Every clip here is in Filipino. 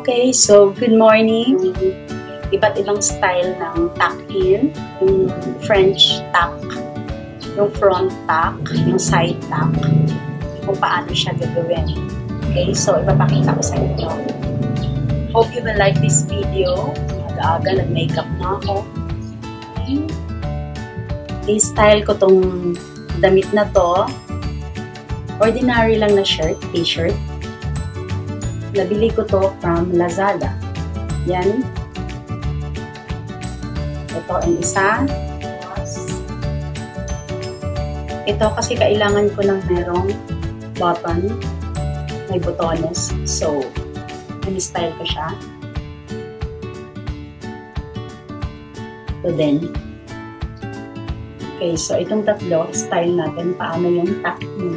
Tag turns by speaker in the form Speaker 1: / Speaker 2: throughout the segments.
Speaker 1: Okay, so good morning. Iba't ibang style ng tuck-in, yung French tuck, yung front tuck, yung side tuck, kung paano siya gagawin. Okay, so ipapakita ko sa inyo. Hope you will like this video. Mag-aaga, nag-makeup na ako. Okay. I-style ko tong damit na to. Ordinary lang na shirt, t-shirt. Nabili ko to from Lazada. Yan. Ito ang isa. Ito kasi kailangan ko ng merong button. May butones. So, in-style ko siya. Ito din. Okay, so itong tatlo, style natin paano yung tuck mo.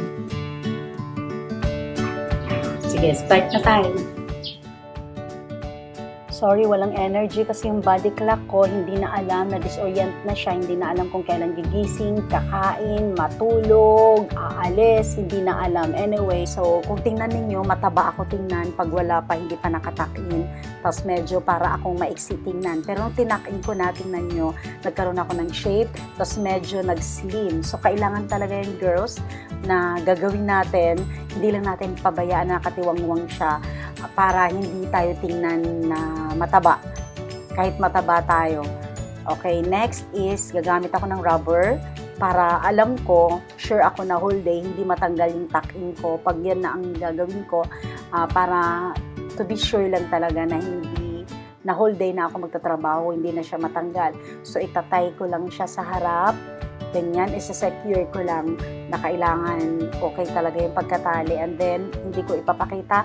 Speaker 1: Sige, start na tayo. Sorry, walang energy kasi yung body clock ko hindi na alam, na-disorient na siya, hindi na alam kung kailan gigising, kakain, matulog, aalis, hindi na alam. Anyway, so kung tingnan ninyo, mataba ako tingnan pag wala pa, hindi pa nakatakin. Tapos medyo para akong maiksi tingnan. Pero nung tinakin ko na, tingnan nyo, nagkaroon ako ng shape, tapos medyo nag-slim. So kailangan talaga yung girls na gagawin natin, hindi lang natin pabayaan na katiwang-wang siya para hindi tayo tingnan na mataba. Kahit mataba tayo. Okay, next is gagamit ako ng rubber para alam ko, sure ako na whole day, hindi matanggal yung tuck-in ko. Pag yan na ang gagawin ko, para to be sure lang talaga na hindi na whole day na ako magtatrabaho, hindi na siya matanggal. So, itatay ko lang siya sa harap. Ganyan, isa-secure ko lang na kailangan okay talaga yung pagkatali. And then, hindi ko ipapakita,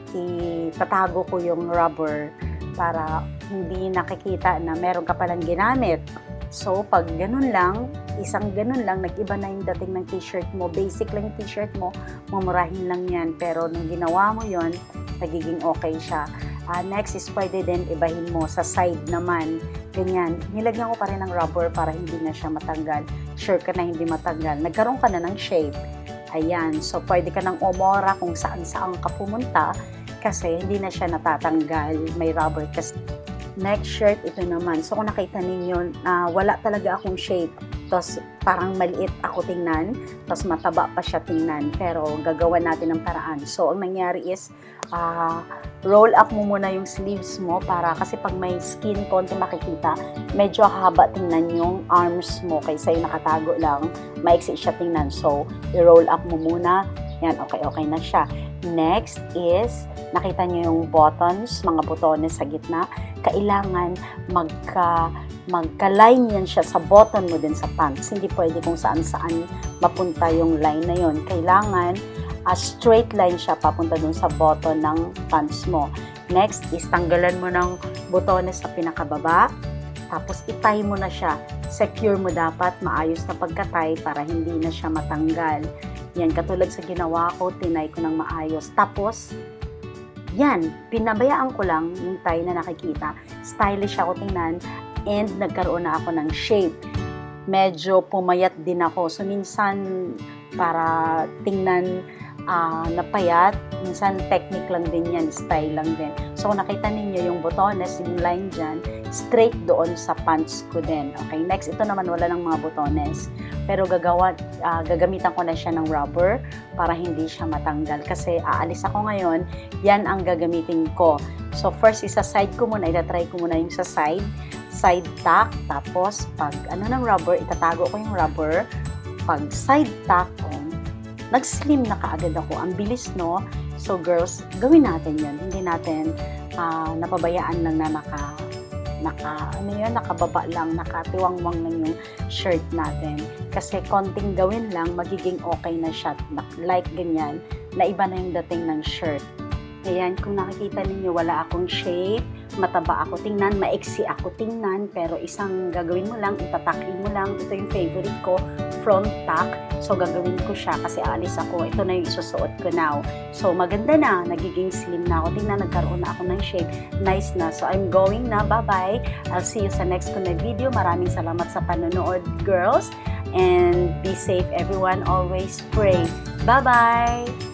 Speaker 1: itatago ko yung rubber para hindi nakikita na meron ka palang ginamit. So, pag ganun lang, isang ganun lang, nag-iba na yung dating ng t-shirt mo. Basic lang yung t-shirt mo, mamurahin lang yan. Pero nung ginawa mo yon, nagiging okay siya. Next is pwede din ibahin mo sa side naman. Ganyan. Nilagyan ko pa rin ng rubber para hindi na siya matanggal. Sure ka na hindi matanggal. Nagkaroon ka na ng shape. Ayan. So, pwede ka nang umora kung saan-saan ka pumunta kasi hindi na siya natatanggal. May rubber kasi. Next shirt, ito naman. So, kung nakita ninyo, wala talaga akong shape. Tapos, parang maliit ako tingnan. Tapos, mataba pa siya tingnan. Pero, gagawa natin ng paraan. So, ang nangyari is, roll up mo muna yung sleeves mo para kasi pag may skin konti makikita, medyo haba tingnan yung arms mo kaysa yung nakatago lang, maiksi siya tingnan. So, i-roll up mo muna. Yan, okay na siya. Next is, nakita nyo yung buttons, mga butones sa gitna. Kailangan magka-line yan siya sa button mo din sa pants. Hindi pwede kung saan-saan mapunta yung line na yon. Kailangan straight line siya papunta dun sa button ng pants mo. Next is tanggalan mo ng butones sa pinakababa. Tapos itay mo na siya. Secure mo dapat, maayos na pagkatay para hindi na siya matanggal. Yan, katulad sa ginawa ko, tinay ko ng maayos. Tapos, yan, pinabayaan ko lang yung tie na nakikita. Stylish ako tingnan and nagkaroon na ako ng shape. Medyo pumayat din ako. So, minsan, para tingnan napayat, minsan technique lang din yan, style lang din. So, kung nakita ninyo yung butones, yung line dyan, straight doon sa pants ko din. Okay, next, ito naman wala ng mga butones. Pero gagamitan ko na siya ng rubber para hindi siya matanggal. Kasi aalis ako ngayon, yan ang gagamitin ko. So, first, isa-side ko muna, itatry ko muna yung sa side tuck, tapos pag ng rubber, itatago ko yung rubber. Pag side tuck, nag-slim na kaagad ako. Ang bilis, no? So, girls, gawin natin yan. Hindi natin napabayaan lang na nakababa lang, nakatiwang-wang lang yung shirt natin. Kasi konting gawin lang, magiging okay na siya. Like ganyan, na iba na yung dating ng shirt. Ayan, kung nakikita ninyo, wala akong shape, mataba ako tingnan, maiksi ako tingnan, pero isang gagawin mo lang, itatakin mo lang. Ito yung favorite ko, front tuck. So, gagawin ko siya kasi aalis ako. Ito na yung isusuot ko now. So, maganda na. Nagiging slim na ako. Tingnan, nagkaroon na ako ng shape. Nice na. So, I'm going na. Bye-bye. I'll see you sa next ko na video. Maraming salamat sa panonood, girls. And be safe, everyone. Always pray. Bye-bye!